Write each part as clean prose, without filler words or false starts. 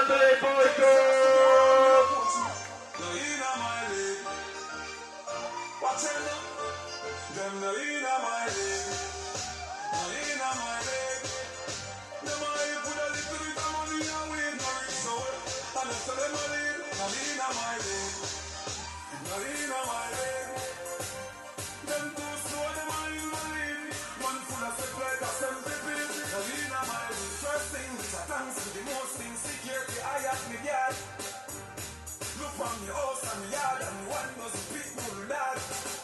Andrei Boico. Them no inna my leg, no inna my leg. Them a put a little bit of money and we no reach so well. And I tell them a lead, no inna my leg, no inna my leg. Them too slow, them a invalid. One full of step like a centipede, no inna my leg. First thing, which I thanks to the most thing, security I at me yard. Look from the house and the yard and the one doesn't pick more dad.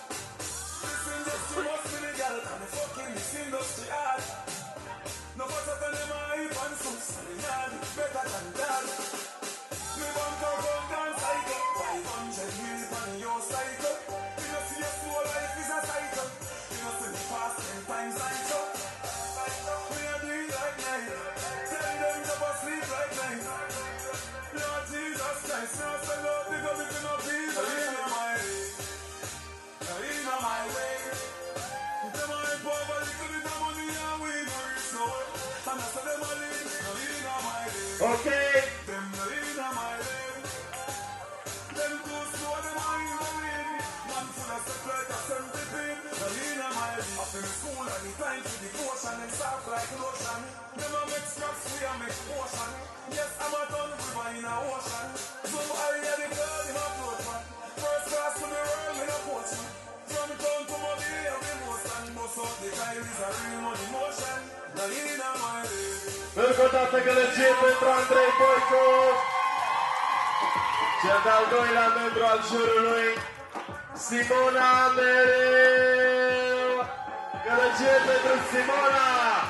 Too much for the girl and the fucking this industry hard. No better than them hype and suits and the yard better than that. Me bunker gun down cycle 500 mil on your cycle. You know see your soul life is a cycle. You know see the past 10 times cycle. Me a do it like night. Tell them to go sleep like night. Lord Jesus Christ, now say Lord because if you not please, I in my way. I in my way. Okay. Them no inna my leg. Them too slow, them a invalid. Man full of step like a centipede. No inna my leg. Up in school and the time to devotion, them soft like lotion. Them a make scraps, we a make potion. Yes, I'm a done river in a ocean. Some area the girl in a float man. First class to the world in a portion. From town to Mobile, every motion. Bust out the Kyle is a real money motion. No inna my leg. Încă o dată gălăgie pentru Andrei Boico, cel de-al doilea membru al jurului, Simona Mereu. Gălăgie pentru Simona!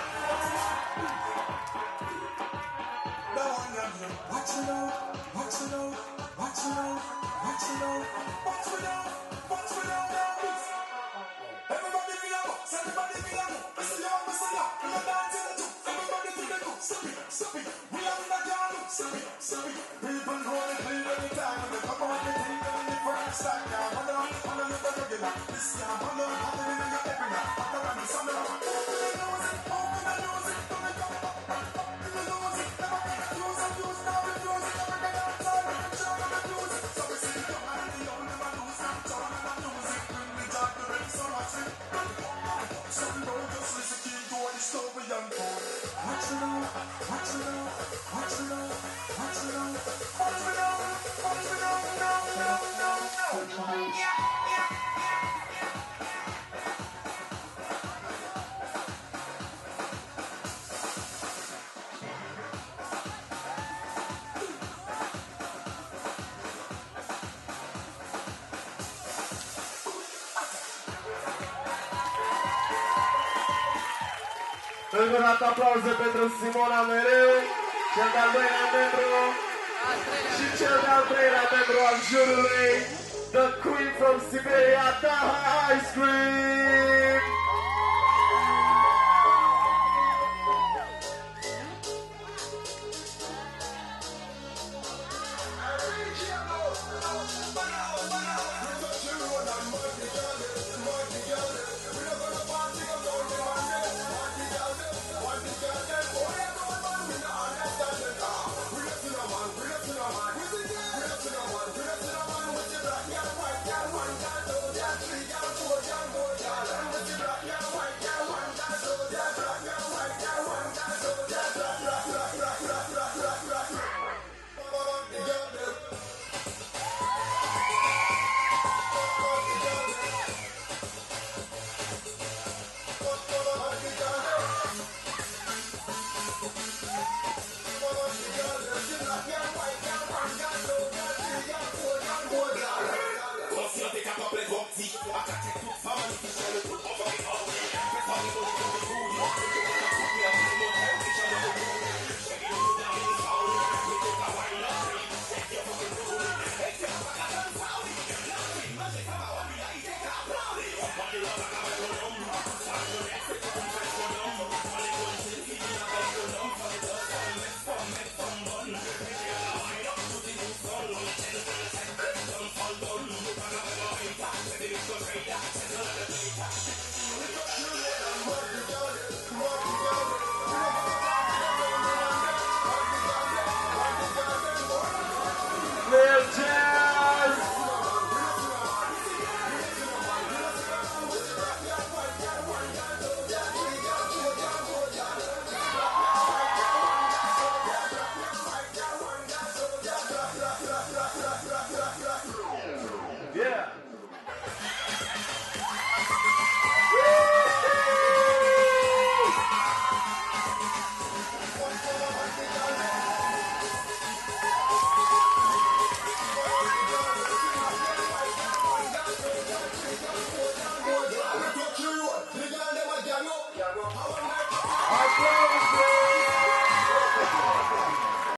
Încă o dată aplauze pentru Simona Mereu, cel de-al doilea membru și cel de-al treilea membru al jurului, the Queen from Siberia, Daha Ice Cream!